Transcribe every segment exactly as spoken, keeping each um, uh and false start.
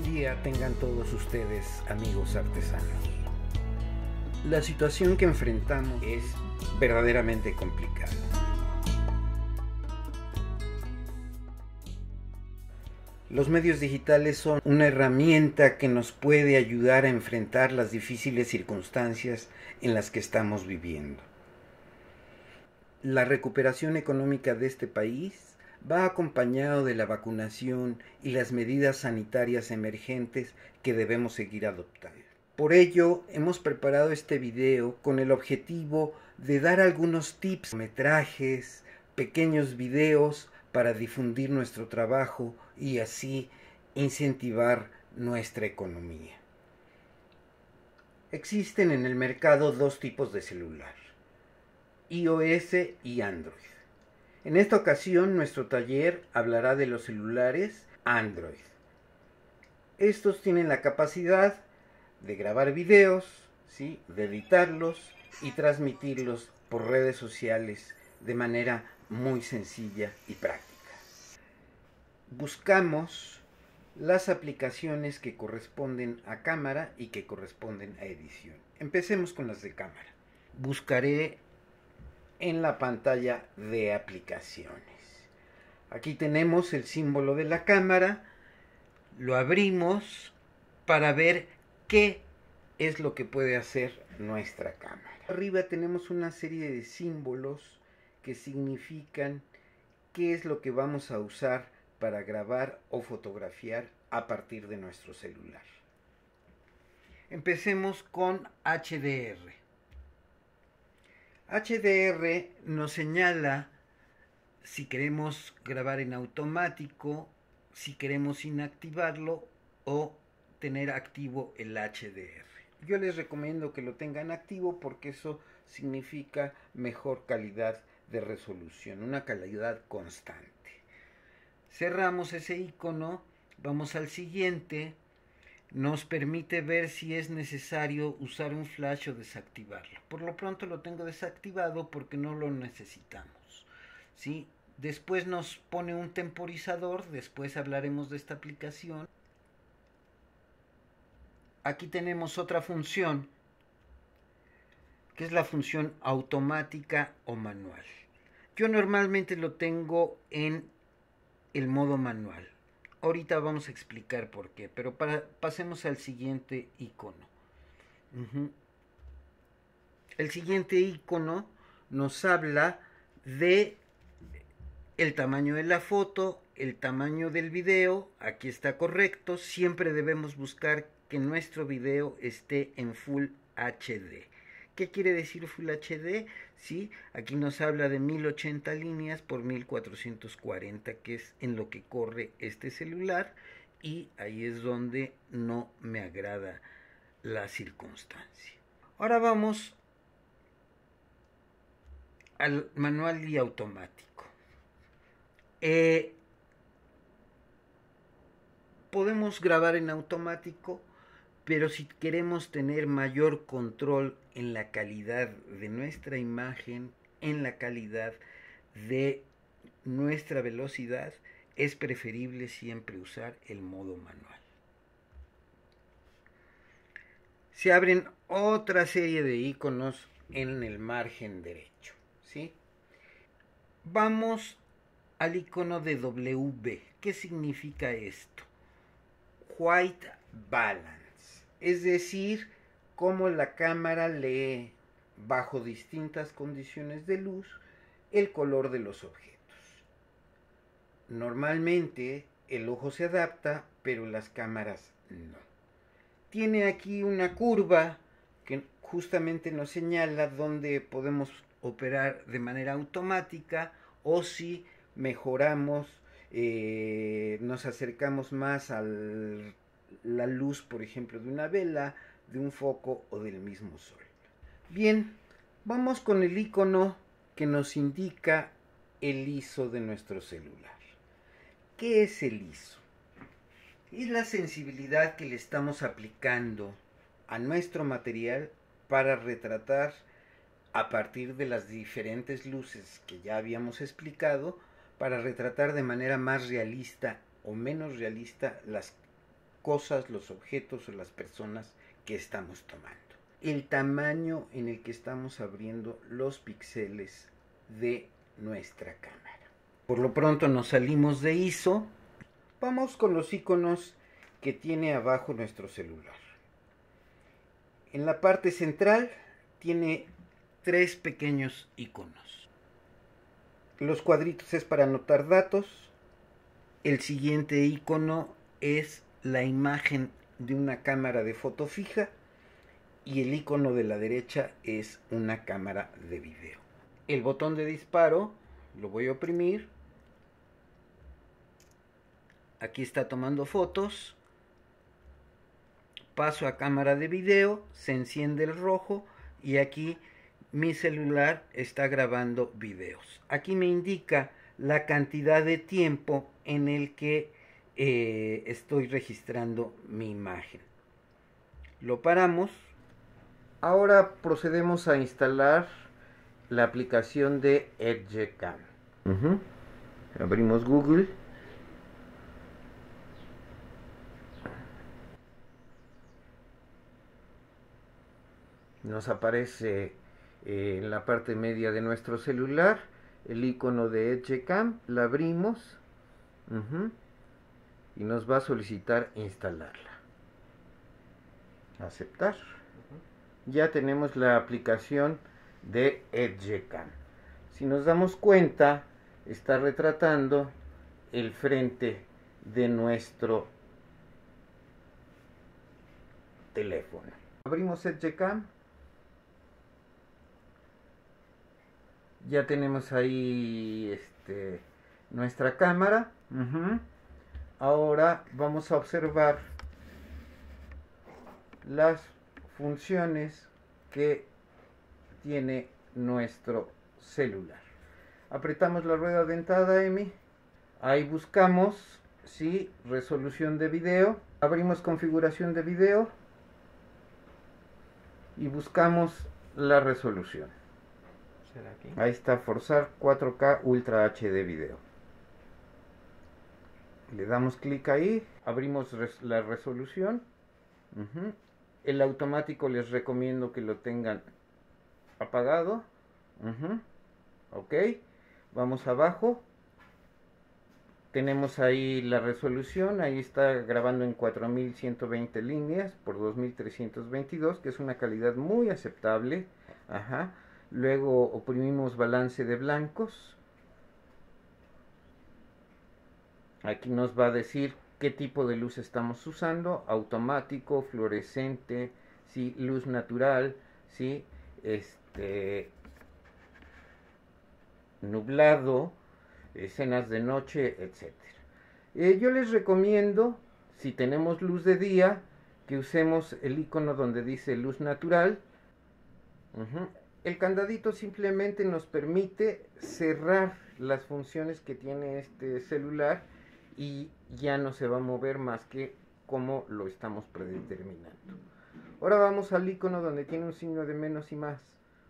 Buen día tengan todos ustedes, amigos artesanos. La situación que enfrentamos es verdaderamente complicada. Los medios digitales son una herramienta que nos puede ayudar a enfrentar las difíciles circunstancias en las que estamos viviendo. La recuperación económica de este país va acompañado de la vacunación y las medidas sanitarias emergentes que debemos seguir adoptando. Por ello, hemos preparado este video con el objetivo de dar algunos tips, metrajes, pequeños videos para difundir nuestro trabajo y así incentivar nuestra economía. Existen en el mercado dos tipos de celular, iOS y Android. En esta ocasión nuestro taller hablará de los celulares Android. Estos tienen la capacidad de grabar videos, ¿sí?, de editarlos y transmitirlos por redes sociales de manera muy sencilla y práctica. Buscamos las aplicaciones que corresponden a cámara y que corresponden a edición. Empecemos con las de cámara. Buscaré en la pantalla de aplicaciones. Aquí tenemos el símbolo de la cámara. Lo abrimos para ver qué es lo que puede hacer nuestra cámara. Arriba tenemos una serie de símbolos que significan qué es lo que vamos a usar para grabar o fotografiar a partir de nuestro celular. Empecemos con H D R. H D R nos señala si queremos grabar en automático, si queremos inactivarlo o tener activo el H D R. Yo les recomiendo que lo tengan activo porque eso significa mejor calidad de resolución, una calidad constante. Cerramos ese icono, vamos al siguiente. Nos permite ver si es necesario usar un flash o desactivarlo. Por lo pronto lo tengo desactivado porque no lo necesitamos, ¿sí? Después nos pone un temporizador, después hablaremos de esta aplicación. Aquí tenemos otra función, que es la función automática o manual. Yo normalmente lo tengo en el modo manual. Ahorita vamos a explicar por qué, pero para, pasemos al siguiente icono. Uh-huh. El siguiente icono nos habla de el tamaño de la foto, el tamaño del video. Aquí está correcto. Siempre debemos buscar que nuestro video esté en Full H D. ¿Qué quiere decir Full H D? Sí, aquí nos habla de mil ochenta líneas por mil cuatrocientos cuarenta, que es en lo que corre este celular, y ahí es donde no me agrada la circunstancia. Ahora vamos al manual y automático. Eh, podemos grabar en automático, pero si queremos tener mayor control en la calidad de nuestra imagen, en la calidad de nuestra velocidad, es preferible siempre usar el modo manual. Se abren otra serie de iconos en el margen derecho, ¿sí? Vamos al icono de W B. ¿Qué significa esto? White Balance. Es decir, cómo la cámara lee bajo distintas condiciones de luz el color de los objetos. Normalmente el ojo se adapta, pero las cámaras no. Tiene aquí una curva que justamente nos señala dónde podemos operar de manera automática o si mejoramos, eh, nos acercamos más a la luz, por ejemplo, de una vela, de un foco o del mismo sol. Bien, vamos con el icono que nos indica el I S O de nuestro celular. ¿Qué es el I S O? Es la sensibilidad que le estamos aplicando a nuestro material para retratar a partir de las diferentes luces que ya habíamos explicado, para retratar de manera más realista o menos realista las cosas, los objetos o las personas que estamos tomando. El tamaño en el que estamos abriendo los píxeles de nuestra cámara. Por lo pronto nos salimos de I S O. Vamos con los iconos que tiene abajo nuestro celular. En la parte central tiene tres pequeños iconos. Los cuadritos es para anotar datos. El siguiente icono es la imagen de una cámara de foto fija. Y el icono de la derecha es una cámara de video. El botón de disparo lo voy a oprimir. Aquí está tomando fotos. Paso a cámara de video, se enciende el rojo y aquí mi celular está grabando videos. Aquí me indica la cantidad de tiempo en el que eh, estoy registrando mi imagen. Lo paramos. Ahora procedemos a instalar la aplicación de EdgeCam. Uh-huh. Abrimos Google. Nos aparece eh, en la parte media de nuestro celular el icono de EdgeCam. La abrimos. Uh-huh. Y nos va a solicitar instalarla. Aceptar. Ya tenemos la aplicación de EdgeCam. Si nos damos cuenta, está retratando el frente de nuestro teléfono. Abrimos EdgeCam. Ya tenemos ahí este, nuestra cámara. Uh-huh. Ahora vamos a observar las funciones que tiene nuestro celular. Apretamos la rueda dentada, Emi. Ahí buscamos, sí, resolución de video. Abrimos configuración de video y buscamos la resolución. ¿Será aquí? Ahí está, forzar cuatro K Ultra H D video. Le damos clic ahí, abrimos res la resolución. Uh-huh. El automático les recomiendo que lo tengan apagado. Uh-huh. Ok, vamos abajo. Tenemos ahí la resolución, ahí está grabando en cuatro mil ciento veinte líneas por dos mil trescientos veintidós, que es una calidad muy aceptable. Ajá. Luego oprimimos balance de blancos. Aquí nos va a decir qué tipo de luz estamos usando: automático, fluorescente, ¿sí? Luz natural, ¿sí? Este, nublado, escenas de noche, etcétera. Eh, yo les recomiendo, si tenemos luz de día, que usemos el icono donde dice luz natural. Uh-huh. El candadito simplemente nos permite cerrar las funciones que tiene este celular y ya no se va a mover más que como lo estamos predeterminando. Ahora vamos al icono donde tiene un signo de menos y más.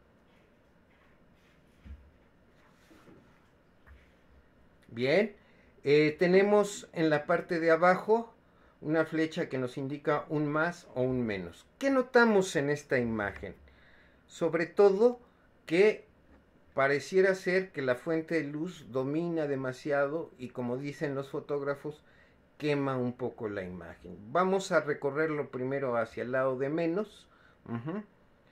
Bien, eh, tenemos en la parte de abajo una flecha que nos indica un más o un menos. ¿Qué notamos en esta imagen? Sobre todo que pareciera ser que la fuente de luz domina demasiado y, como dicen los fotógrafos, quema un poco la imagen. Vamos a recorrerlo primero hacia el lado de menos, uh-huh.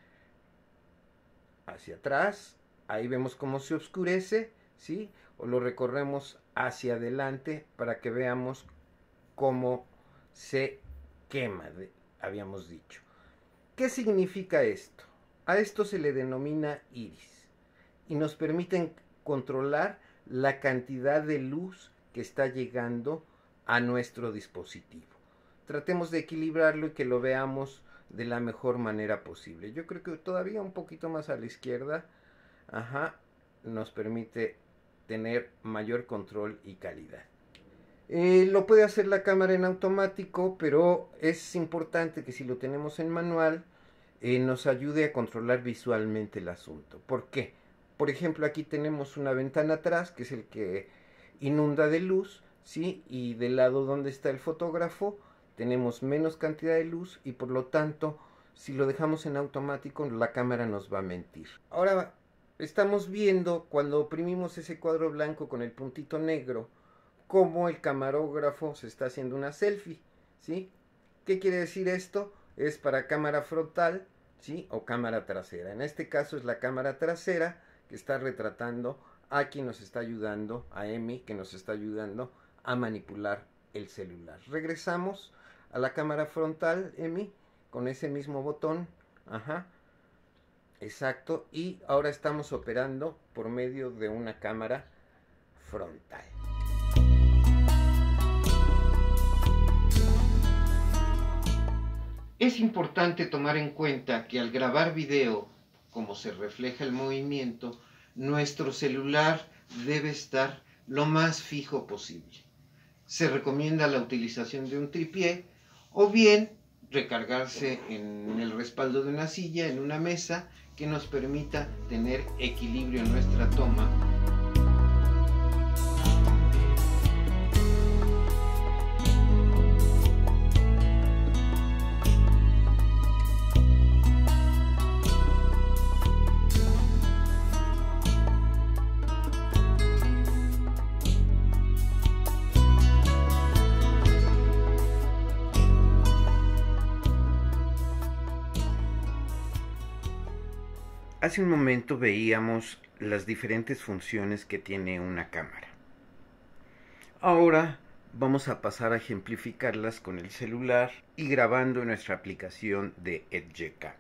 hacia atrás, ahí vemos cómo se oscurece, ¿sí? O lo recorremos hacia adelante para que veamos cómo se quema, de, habíamos dicho. ¿Qué significa esto? A esto se le denomina iris y nos permiten controlar la cantidad de luz que está llegando a nuestro dispositivo. Tratemos de equilibrarlo y que lo veamos de la mejor manera posible. Yo creo que todavía un poquito más a la izquierda, ajá, nos permite tener mayor control y calidad. Eh, lo puede hacer la cámara en automático, pero es importante que si lo tenemos en manual, eh, nos ayude a controlar visualmente el asunto. ¿Por qué? Por ejemplo, aquí tenemos una ventana atrás, que es el que inunda de luz, ¿sí? Y del lado donde está el fotógrafo, tenemos menos cantidad de luz y por lo tanto, si lo dejamos en automático, la cámara nos va a mentir. Ahora estamos viendo cuando oprimimos ese cuadro blanco con el puntito negro, cómo el camarógrafo se está haciendo una selfie, ¿sí? ¿Qué quiere decir esto? Es para cámara frontal, ¿sí? O cámara trasera. En este caso es la cámara trasera que está retratando a quien nos está ayudando, a Emi, que nos está ayudando a manipular el celular. Regresamos a la cámara frontal, Emi, con ese mismo botón. Ajá. Exacto. Y ahora estamos operando por medio de una cámara frontal. Es importante tomar en cuenta que al grabar video, como se refleja el movimiento, nuestro celular debe estar lo más fijo posible. Se recomienda la utilización de un tripié o bien recargarse en el respaldo de una silla, en una mesa, que nos permita tener equilibrio en nuestra toma. Hace un momento veíamos las diferentes funciones que tiene una cámara. Ahora vamos a pasar a ejemplificarlas con el celular y grabando en nuestra aplicación de Edgecam.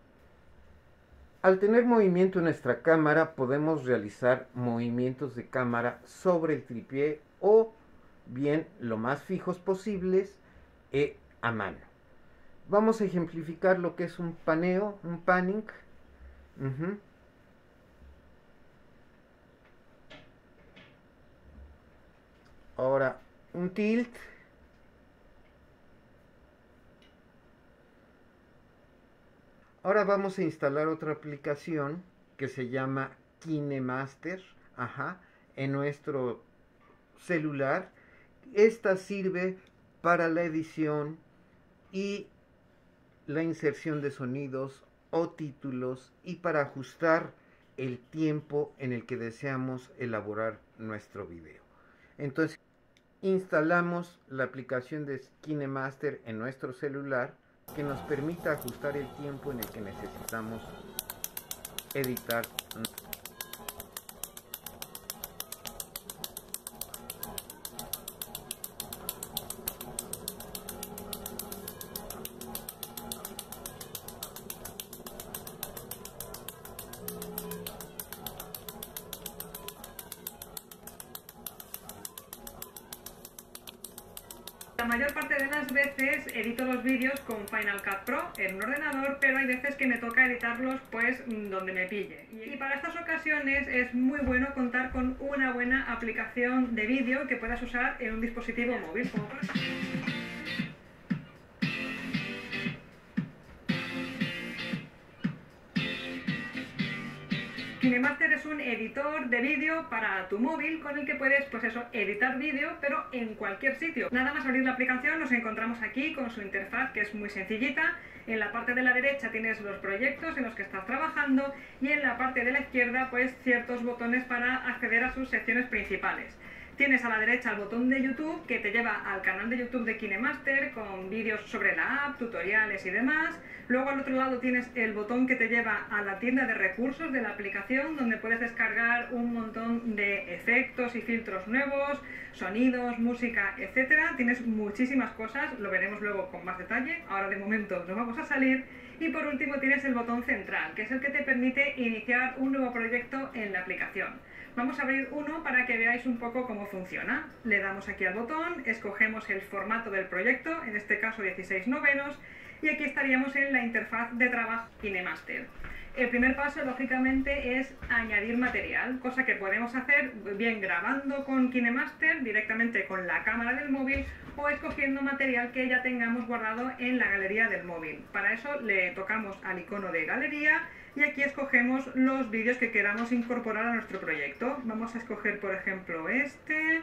Al tener movimiento en nuestra cámara podemos realizar movimientos de cámara sobre el tripié o bien lo más fijos posibles e a mano. Vamos a ejemplificar lo que es un paneo, un panning. Uh-huh. Ahora un tilt. Ahora vamos a instalar otra aplicación que se llama KineMaster, ajá, en nuestro celular. Esta sirve para la edición y la inserción de sonidos o títulos y para ajustar el tiempo en el que deseamos elaborar nuestro video. Entonces instalamos la aplicación de KineMaster en nuestro celular que nos permita ajustar el tiempo en el que necesitamos editar. La mayor parte de las veces edito los vídeos con Final Cut Pro en un ordenador, pero hay veces que me toca editarlos pues donde me pille. Y para estas ocasiones es muy bueno contar con una buena aplicación de vídeo que puedas usar en un dispositivo móvil. Como por ejemplo... KineMaster es un editor de vídeo para tu móvil con el que puedes, pues eso, editar vídeo, pero en cualquier sitio. Nada más abrir la aplicación nos encontramos aquí con su interfaz, que es muy sencillita. En la parte de la derecha tienes los proyectos en los que estás trabajando y en la parte de la izquierda, pues ciertos botones para acceder a sus secciones principales. Tienes a la derecha el botón de YouTube que te lleva al canal de YouTube de KineMaster con vídeos sobre la app, tutoriales y demás. Luego al otro lado tienes el botón que te lleva a la tienda de recursos de la aplicación donde puedes descargar un montón de efectos y filtros nuevos, sonidos, música, etcétera. Tienes muchísimas cosas, lo veremos luego con más detalle. Ahora de momento nos vamos a salir. Y por último tienes el botón central, que es el que te permite iniciar un nuevo proyecto en la aplicación. Vamos a abrir uno para que veáis un poco cómo funciona. Le damos aquí al botón, escogemos el formato del proyecto, en este caso dieciséis novenos, y aquí estaríamos en la interfaz de trabajo KineMaster. El primer paso, lógicamente, es añadir material, cosa que podemos hacer bien grabando con KineMaster directamente con la cámara del móvil o escogiendo material que ya tengamos guardado en la galería del móvil. Para eso le tocamos al icono de galería y aquí escogemos los vídeos que queramos incorporar a nuestro proyecto. Vamos a escoger, por ejemplo, este,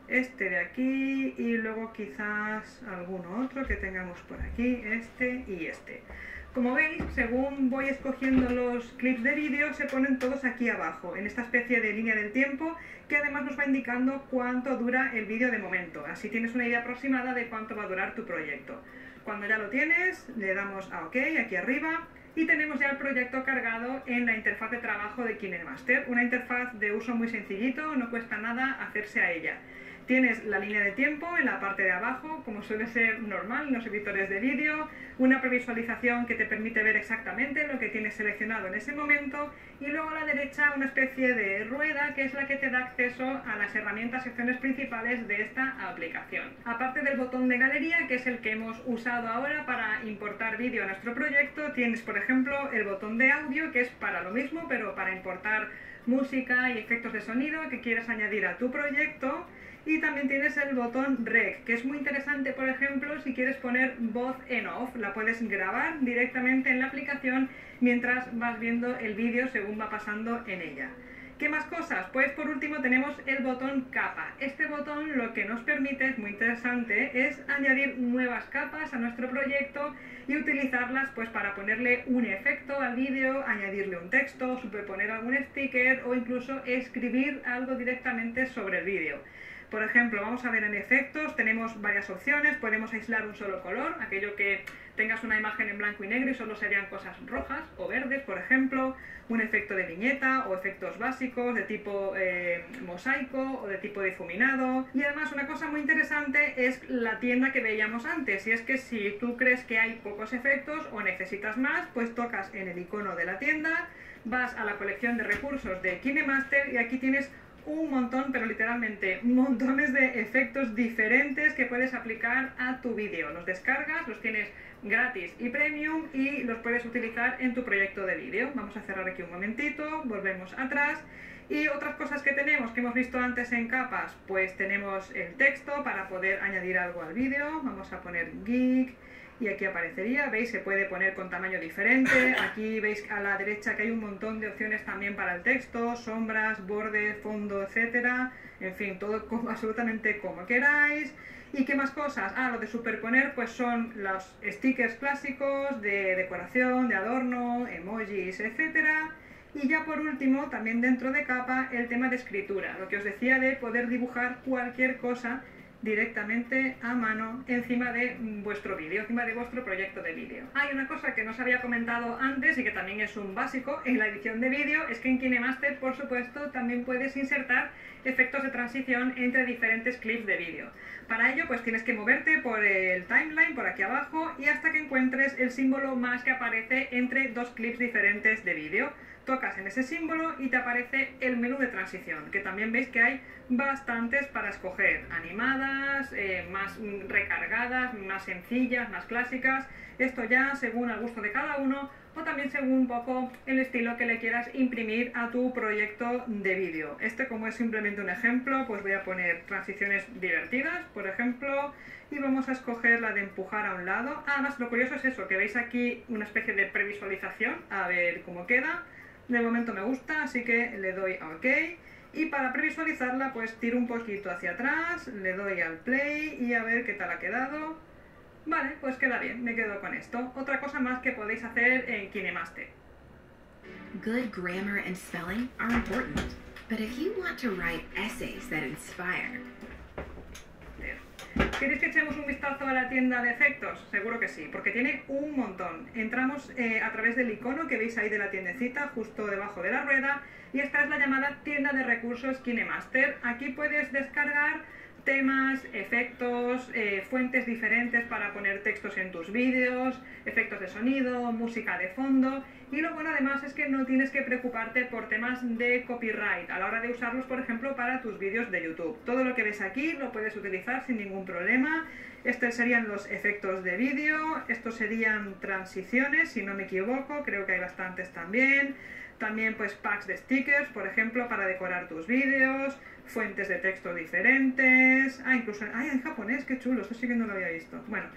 este de aquí y luego quizás alguno otro que tengamos por aquí, este y este. Como veis, según voy escogiendo los clips de vídeo, se ponen todos aquí abajo, en esta especie de línea del tiempo, que además nos va indicando cuánto dura el vídeo de momento. Así tienes una idea aproximada de cuánto va a durar tu proyecto. Cuando ya lo tienes, le damos a OK aquí arriba y tenemos ya el proyecto cargado en la interfaz de trabajo de KineMaster. Una interfaz de uso muy sencillito, no cuesta nada hacerse a ella. Tienes la línea de tiempo en la parte de abajo, como suele ser normal en los editores de vídeo, una previsualización que te permite ver exactamente lo que tienes seleccionado en ese momento, y luego a la derecha una especie de rueda que es la que te da acceso a las herramientas, secciones principales de esta aplicación. Aparte del botón de galería, que es el que hemos usado ahora para importar vídeo a nuestro proyecto, tienes por ejemplo el botón de audio, que es para lo mismo, pero para importar música y efectos de sonido que quieras añadir a tu proyecto. Y también tienes el botón Rec, que es muy interesante, por ejemplo, si quieres poner voz en off. La puedes grabar directamente en la aplicación mientras vas viendo el vídeo según va pasando en ella. ¿Qué más cosas? Pues por último tenemos el botón capa. Este botón lo que nos permite, es muy interesante, es añadir nuevas capas a nuestro proyecto y utilizarlas pues para ponerle un efecto al vídeo, añadirle un texto, superponer algún sticker o incluso escribir algo directamente sobre el vídeo. Por ejemplo, vamos a ver en efectos, tenemos varias opciones, podemos aislar un solo color, aquello que tengas una imagen en blanco y negro y solo serían cosas rojas o verdes, por ejemplo, un efecto de viñeta o efectos básicos de tipo eh, mosaico o de tipo difuminado. Y además una cosa muy interesante es la tienda que veíamos antes, y es que si tú crees que hay pocos efectos o necesitas más, pues tocas en el icono de la tienda, vas a la colección de recursos de KineMaster y aquí tienes un montón, pero literalmente montones de efectos diferentes que puedes aplicar a tu vídeo. Los descargas, los tienes gratis y premium y los puedes utilizar en tu proyecto de vídeo. Vamos a cerrar aquí un momentito, volvemos atrás. Y otras cosas que tenemos, que hemos visto antes en capas, pues tenemos el texto para poder añadir algo al vídeo. Vamos a poner geek. Y aquí aparecería, veis, se puede poner con tamaño diferente. Aquí veis a la derecha que hay un montón de opciones también para el texto, sombras, bordes, fondo, etcétera. En fin, todo como, absolutamente como queráis. ¿Y qué más cosas? Ah, lo de superponer pues son los stickers clásicos de decoración, de adorno, emojis, etcétera. Y ya por último, también dentro de capa, el tema de escritura. Lo que os decía de poder dibujar cualquier cosa directamente a mano encima de vuestro vídeo, encima de vuestro proyecto de vídeo. Hay una cosa que no os había comentado antes y que también es un básico en la edición de vídeo, es que en KineMaster, por supuesto, también puedes insertar efectos de transición entre diferentes clips de vídeo. Para ello, pues tienes que moverte por el timeline, por aquí abajo, y hasta que encuentres el símbolo más que aparece entre dos clips diferentes de vídeo. Tocas en ese símbolo y te aparece el menú de transición, que también veis que hay bastantes para escoger, animadas, eh, más recargadas, más sencillas, más clásicas. Esto ya según el gusto de cada uno o también según un poco el estilo que le quieras imprimir a tu proyecto de vídeo. Este, como es simplemente un ejemplo, pues voy a poner transiciones divertidas, por ejemplo, y vamos a escoger la de empujar a un lado. Además, lo curioso es eso, que veis aquí una especie de previsualización, a ver cómo queda. De momento me gusta, así que le doy a OK. Y para previsualizarla, pues tiro un poquito hacia atrás, le doy al play y a ver qué tal ha quedado. Vale, pues queda bien, me quedo con esto. Otra cosa más que podéis hacer en KineMaster. Good grammar and spelling are important, but if you want to write essays that inspire, ¿queréis que echemos un vistazo a la tienda de efectos? Seguro que sí, porque tiene un montón. Entramos eh, a través del icono que veis ahí de la tiendecita, justo debajo de la rueda, y esta es la llamada tienda de recursos KineMaster. Aquí puedes descargar temas, efectos, eh, fuentes diferentes para poner textos en tus vídeos, efectos de sonido, música de fondo. Y lo bueno además es que no tienes que preocuparte por temas de copyright a la hora de usarlos, por ejemplo, para tus vídeos de YouTube. Todo lo que ves aquí lo puedes utilizar sin ningún problema. Estos serían los efectos de vídeo, estos serían transiciones, si no me equivoco, creo que hay bastantes también. También pues packs de stickers, por ejemplo, para decorar tus vídeos, fuentes de texto diferentes. Ah, incluso, ay, en japonés, qué chulo, esto sí que no lo había visto. Bueno,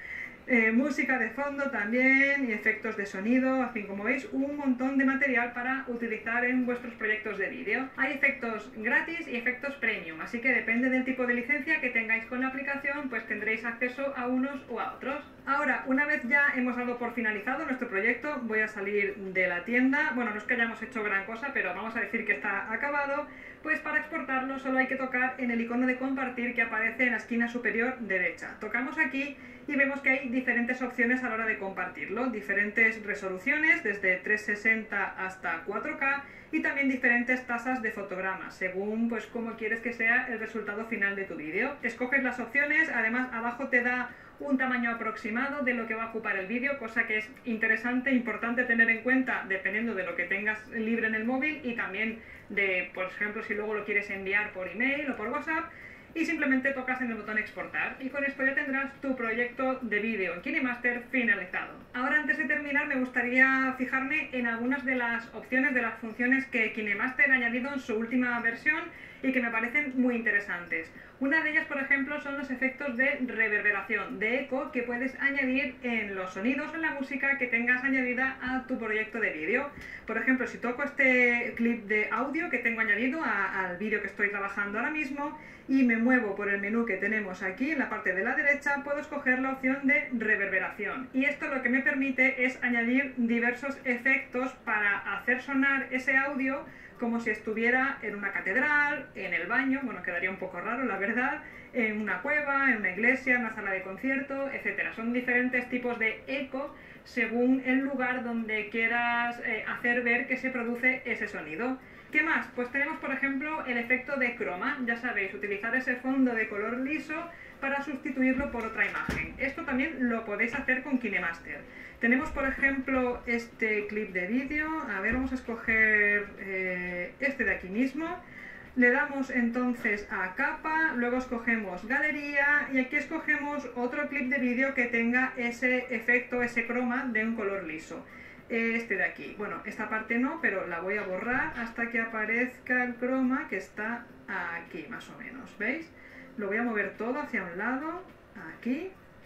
Eh, música de fondo también y efectos de sonido, en fin, como veis, un montón de material para utilizar en vuestros proyectos de vídeo. Hay efectos gratis y efectos premium, así que depende del tipo de licencia que tengáis con la aplicación, pues tendréis acceso a unos u a otros. Ahora, una vez ya hemos dado por finalizado nuestro proyecto, voy a salir de la tienda. Bueno, no es que hayamos hecho gran cosa, pero vamos a decir que está acabado. Pues para exportarlo solo hay que tocar en el icono de compartir que aparece en la esquina superior derecha. Tocamos aquí y vemos que hay diferentes opciones a la hora de compartirlo, diferentes resoluciones desde trescientos sesenta hasta cuatro K y también diferentes tasas de fotogramas, según pues cómo quieres que sea el resultado final de tu vídeo. Escoges las opciones, además abajo te da un tamaño aproximado de lo que va a ocupar el vídeo, cosa que es interesante, importante tener en cuenta dependiendo de lo que tengas libre en el móvil y también de, por ejemplo, si luego lo quieres enviar por email o por WhatsApp, y simplemente tocas en el botón exportar y con esto ya tendrás tu proyecto de vídeo en KineMaster finalizado. Ahora, antes de terminar, me gustaría fijarme en algunas de las opciones de las funciones que KineMaster ha añadido en su última versión y que me parecen muy interesantes. Una de ellas, por ejemplo, son los efectos de reverberación, de eco, que puedes añadir en los sonidos o en la música que tengas añadida a tu proyecto de vídeo. Por ejemplo, si toco este clip de audio que tengo añadido a, al vídeo que estoy trabajando ahora mismo y me muevo por el menú que tenemos aquí en la parte de la derecha, puedo escoger la opción de reverberación. Y esto lo que me permite es añadir diversos efectos para hacer sonar ese audio como si estuviera en una catedral, en el baño, bueno, quedaría un poco raro, la verdad, en una cueva, en una iglesia, en una sala de concierto, etcétera. Son diferentes tipos de eco según el lugar donde quieras eh, hacer ver que se produce ese sonido. ¿Qué más? Pues tenemos, por ejemplo, el efecto de croma. Ya sabéis, utilizar ese fondo de color liso para sustituirlo por otra imagen. Esto también lo podéis hacer con KineMaster. Tenemos, por ejemplo, este clip de vídeo. A ver, vamos a escoger eh, este de aquí mismo. Le damos entonces a capa, luego escogemos galería y aquí escogemos otro clip de vídeo que tenga ese efecto, ese croma de un color liso. Este de aquí. Bueno, esta parte no, pero la voy a borrar hasta que aparezca el croma que está aquí, más o menos. ¿Veis? Lo voy a mover todo hacia un lado, aquí.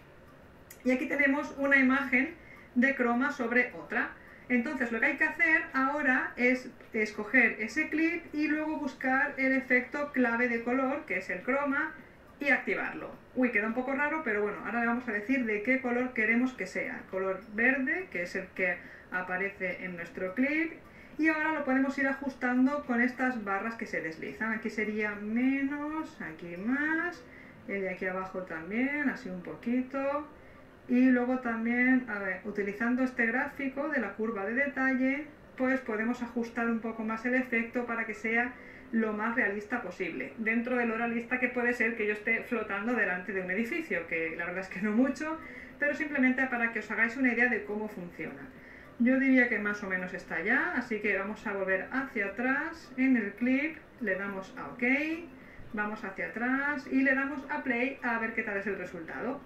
Y aquí tenemos una imagen de croma sobre otra. Entonces lo que hay que hacer ahora es escoger ese clip y luego buscar el efecto clave de color, que es el croma, y activarlo. Uy, queda un poco raro, pero bueno, ahora le vamos a decir de qué color queremos que sea. Color verde, que es el que aparece en nuestro clip, y ahora lo podemos ir ajustando con estas barras que se deslizan. Aquí sería menos, aquí más, el de aquí abajo también, así un poquito. Y luego también, a ver, utilizando este gráfico de la curva de detalle, pues podemos ajustar un poco más el efecto para que sea lo más realista posible, dentro de lo realista que puede ser que yo esté flotando delante de un edificio, que la verdad es que no mucho, pero simplemente para que os hagáis una idea de cómo funciona. Yo diría que más o menos está ya, así que vamos a volver hacia atrás en el clip, le damos a OK, vamos hacia atrás y le damos a Play a ver qué tal es el resultado.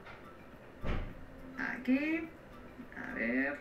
Aquí, a ver.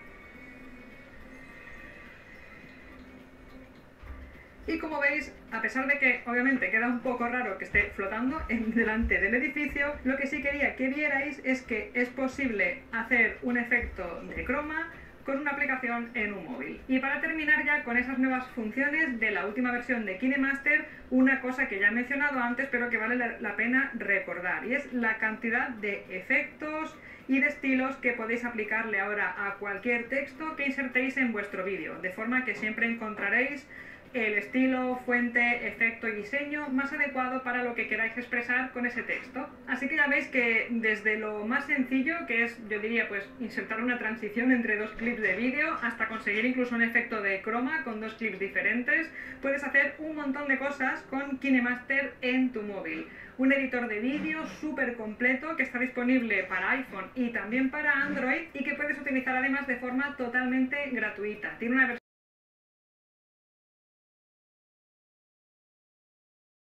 Y como veis, a pesar de que obviamente queda un poco raro que esté flotando en delante del edificio, lo que sí quería que vierais es que es posible hacer un efecto de croma con una aplicación en un móvil. Y para terminar ya con esas nuevas funciones de la última versión de KineMaster, una cosa que ya he mencionado antes pero que vale la pena recordar, y es la cantidad de efectos y de estilos que podéis aplicarle ahora a cualquier texto que insertéis en vuestro vídeo, de forma que siempre encontraréis el estilo, fuente, efecto y diseño más adecuado para lo que queráis expresar con ese texto. Así que ya veis que desde lo más sencillo, que es, yo diría, pues insertar una transición entre dos clips de vídeo, hasta conseguir incluso un efecto de croma con dos clips diferentes, puedes hacer un montón de cosas con KineMaster en tu móvil. Un editor de vídeo súper completo que está disponible para iPhone y también para Android y que puedes utilizar además de forma totalmente gratuita. Tiene una versión